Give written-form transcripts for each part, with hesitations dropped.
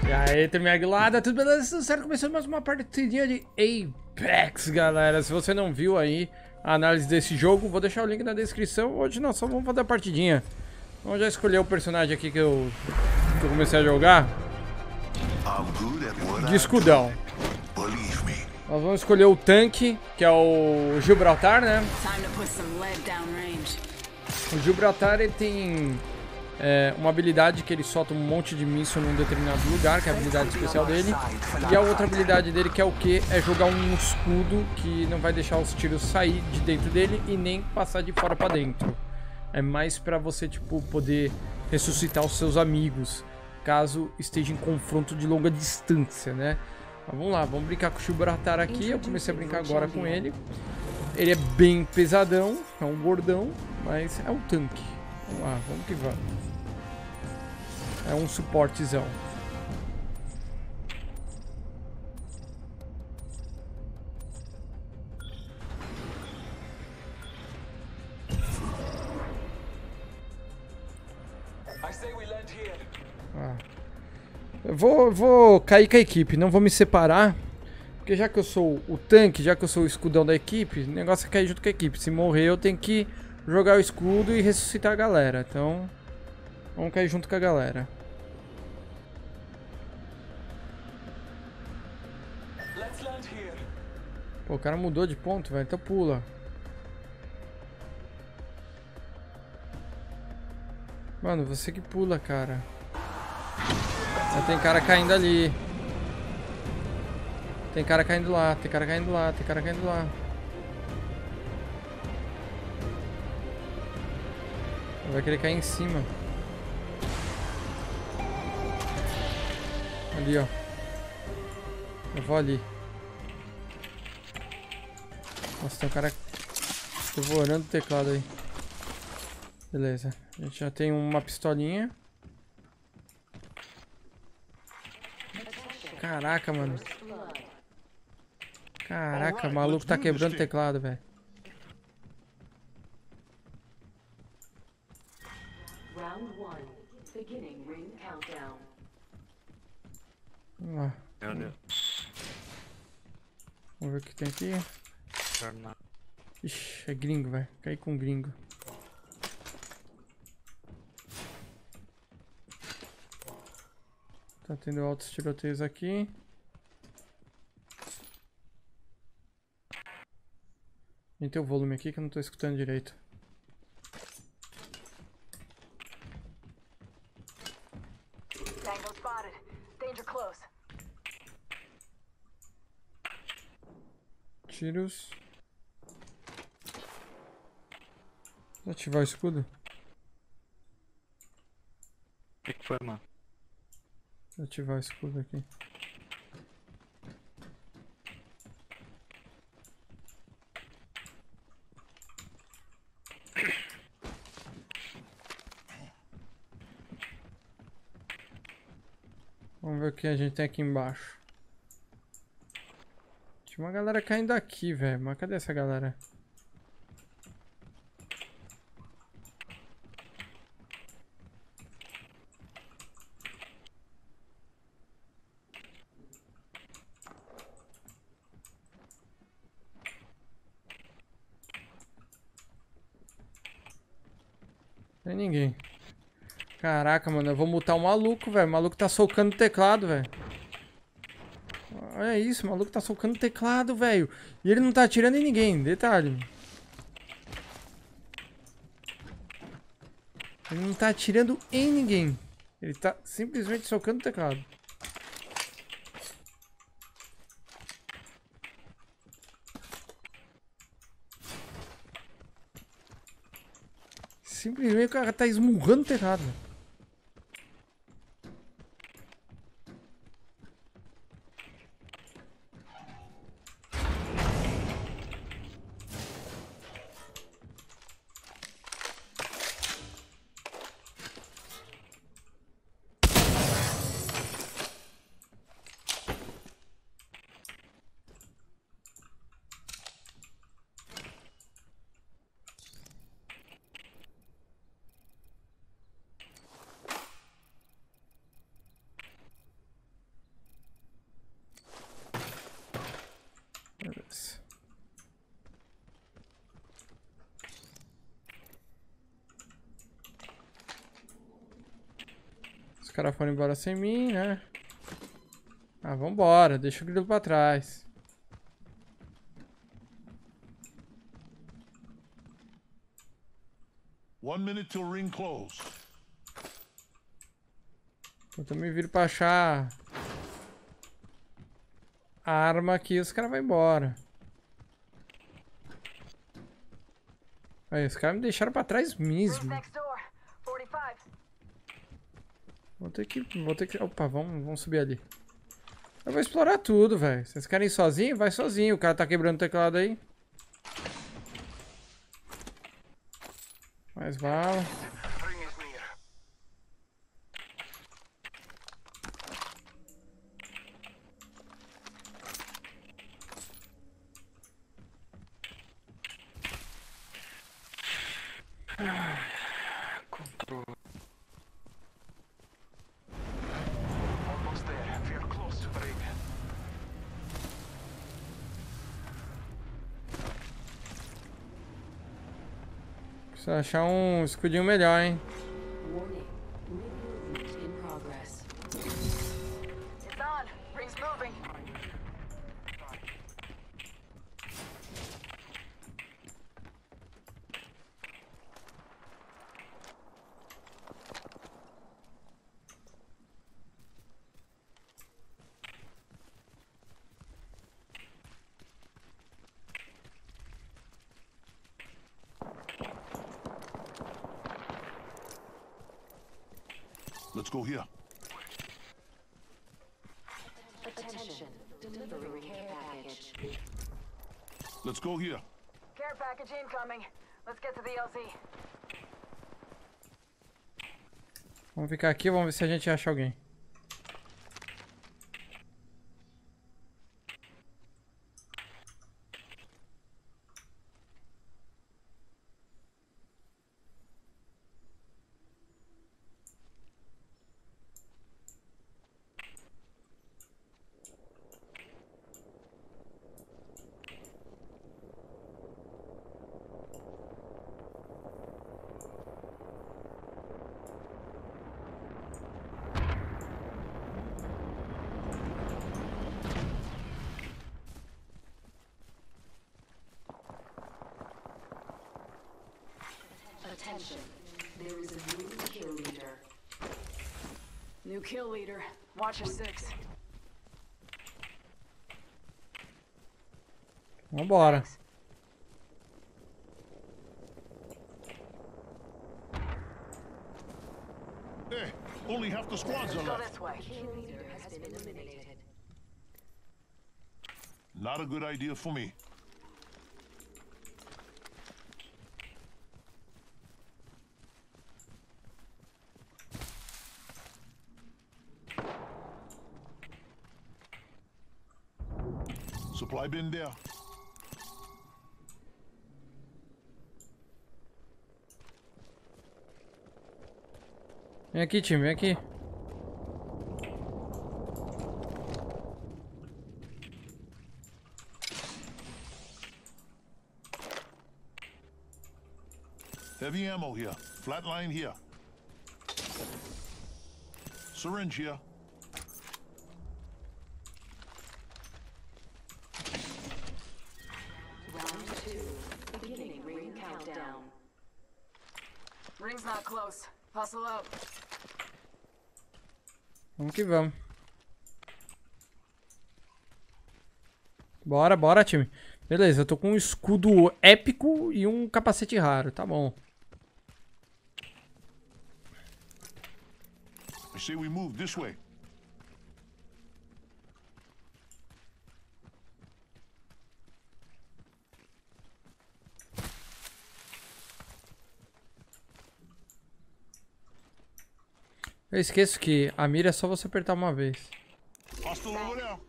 E aí, turminha aguilada, tudo beleza? Tudo certo? Começando mais uma partidinha de Apex, galera. Se você não viu aí a análise desse jogo, vou deixar o link na descrição. Hoje nós só vamos fazer a partidinha. Vamos já escolher o personagem aqui que eu comecei a jogar. De escudão. Nós vamos escolher o tanque, que é o Gibraltar, né? O Gibraltar, ele tem uma habilidade que ele solta um monte de míssil num determinado lugar, que é a habilidade especial dele. E a outra habilidade dele, que é o que? É jogar um escudo que não vai deixar os tiros sair de dentro dele e nem passar de fora pra dentro. É mais pra você, tipo, poder ressuscitar os seus amigos, caso esteja em confronto de longa distância, né? Mas vamos lá, vamos brincar com o Gibraltar aqui. Eu comecei a brincar agora com ele. Ele é bem pesadão, é um gordão, mas é um tanque. Vamos lá, vamos que vamos. É um suportezão. Eu vou cair com a equipe, não vou me separar. Porque já que eu sou o tanque, já que eu sou o escudão da equipe, o negócio é cair junto com a equipe. Se morrer, eu tenho que jogar o escudo e ressuscitar a galera. Então, vamos cair junto com a galera. Pô, o cara mudou de ponto, velho. Então pula. Mano, você que pula, cara. Já tem cara caindo ali. Tem cara caindo lá, tem cara caindo lá, tem cara caindo lá. Vai querer cair em cima. Ali, ó. Eu vou ali. Nossa, tem um cara devorando o teclado aí. Beleza. A gente já tem uma pistolinha. Caraca, mano. Caraca, o maluco tá quebrando o teclado, velho. Vamos lá. Vamos ver o que tem aqui. Ixi, é gringo, velho. Caí com gringo. Tá tendo altos tiroteios aqui. Aumentei o volume aqui que eu não tô escutando direito. Tiros. Vou ativar o escudo. O que foi, mano? Vou ativar o escudo aqui. Vamos ver o que a gente tem aqui embaixo. Tinha uma galera caindo aqui, velho. Mas cadê essa galera? Tem ninguém. Caraca, mano. Eu vou mutar o maluco, velho. O maluco tá socando o teclado, velho. Olha isso, o maluco tá socando o teclado, velho. E ele não tá atirando em ninguém. Detalhe. Ele não tá atirando em ninguém. Ele tá simplesmente socando o teclado. Simplesmente o cara tá esmurrando o teclado. Os caras foram embora sem mim, né? Ah, vambora. Deixa o grilo pra trás. One minute till ring close. Eu também viro pra achar a arma aqui e os caras vão embora. Aí, os caras me deixaram pra trás mesmo. Vou ter que... Opa, vamos subir ali. Eu vou explorar tudo, velho. Vocês querem ir sozinho? Vai sozinho. O cara tá quebrando o teclado aí. Mais bala. Controle. Almost there. We're close to the ring. Preciso achar um escudinho melhor, hein? Warning. Movement in progress. It's on. Ring's moving. Let's go here. Attention. Delivering care package. Let's go here. Care package incoming. Let's get to the LZ. Vamos ficar aqui, vamos ver se a gente acha alguém. Attention. There is a new kill leader. New kill leader. Watcher 6. Vambora. Hey, only half the squads are Go left. this way. Kill leader has been eliminated. Not a good idea for me. Supply bin there. Vem aqui, time, vem aqui. Heavy ammo here. Flatline here. Syringe here. Round 2. Beginning ring countdown. Ring's not close. Hustle up. Vamos que vamos. Bora, bora, time. Beleza, eu tô com um escudo épico e um capacete raro, tá bom. I say we move this way. Eu esqueço que a mira é só você apertar uma vez. Hostile over there.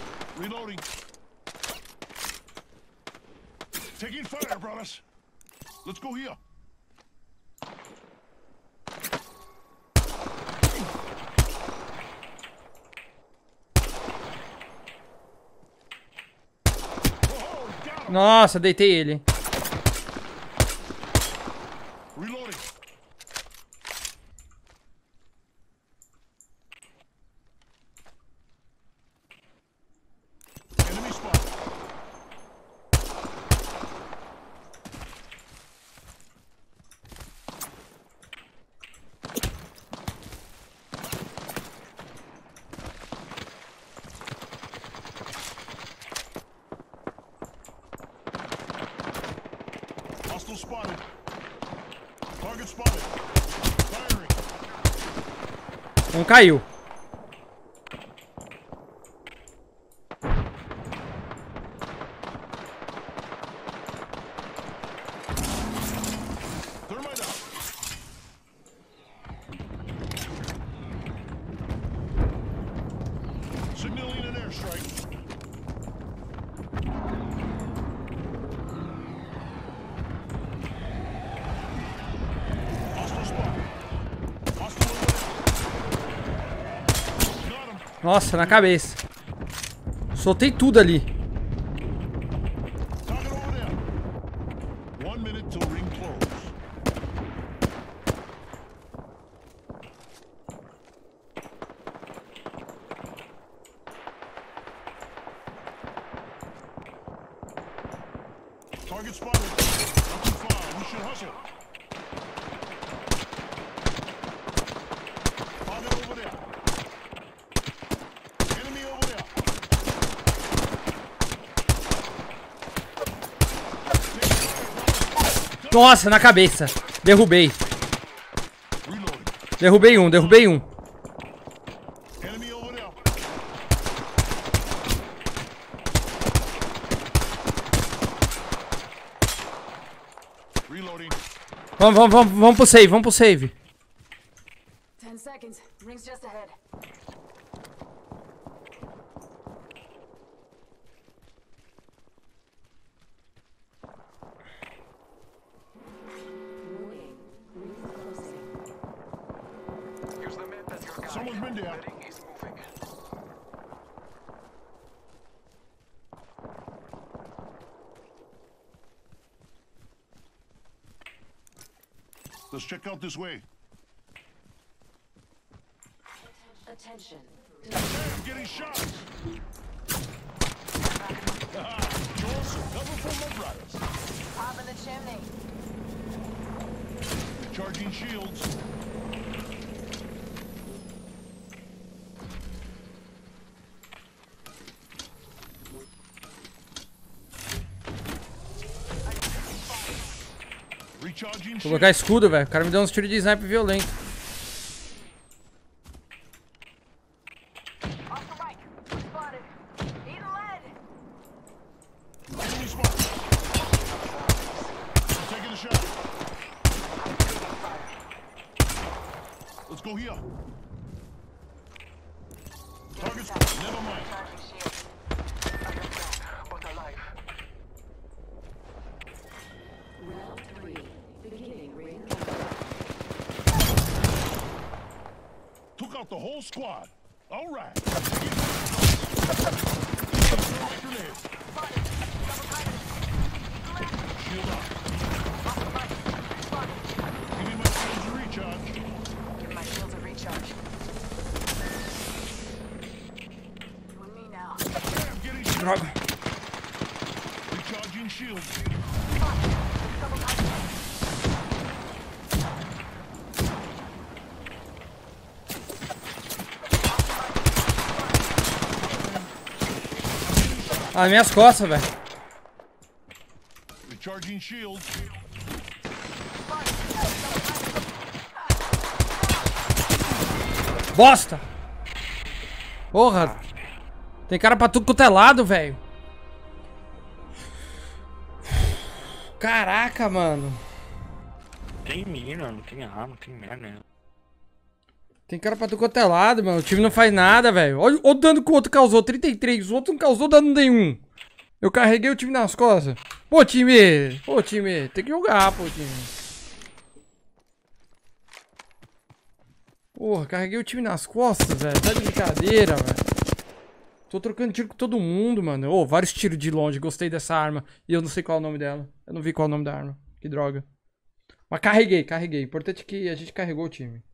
Reloading. Taking fire, brothers. Let's go here. Nossa, deitei ele. Reloading. Enemy spot. Hostile spotted. Target spotted. Firing. Um caiu. Thermite out. Signaling an airstrike. Hostile spot. Hostile away. Got him. Nossa, na cabeça. Soltei tudo ali. Target over there. 1 minute till ring close. Target spotted. Not too far. We should hustle. Target over there. Enemy over there. Nossa, na cabeça. Derrubei. Reloading. Derrubei um, derrubei um. Enemy over there. Reloading. Vamos pro save, vamos pro save. 10 seconds. Rings just ahead. Warning. Ring closing. Here's the map that your guy. Someone's been there. Ring is moving. Let's check out this way. Attention. I'm getting shot. Joel, some cover for my brothers. Pop in the chimney. Charging shields. Recharging Vou shields. colocar escudo, velho. O cara me deu uns tiros de sniper violento. Off the right. Spotted. Eat lead. Enemy spot. I'm taking a shot. Let's go here. Target spot. Never mind. Charging shield. But alive. Round 3. Beginning ring countdown. Took out the whole squad. All right. Grenade. Shield up. Give me my shields to recharge. Give my shields a recharge. You and me now. Damn, getting shot. Droga. Recharging shields. Ah, minhas costas, velho. Recharging shields. Bosta! Porra! Tem cara pra tudo quanto é lado, velho. Caraca, mano. Tem mina, não tem arma, não tem merda. Tem cara pra tudo quanto é lado, mano. O time não faz nada, velho. Olha o dano que o outro causou. 33. O outro não causou dano nenhum. Eu carreguei o time nas costas. Pô, time! Pô, time! Tem que jogar, pô, time. Porra, carreguei o time nas costas, velho. Tá de brincadeira, velho. Tô trocando tiro com todo mundo, mano. Ô, vários tiros de longe. Gostei dessa arma. E eu não sei qual é o nome dela. Eu não vi qual é o nome da arma. Que droga. Mas carreguei. Importante é que a gente carregou o time.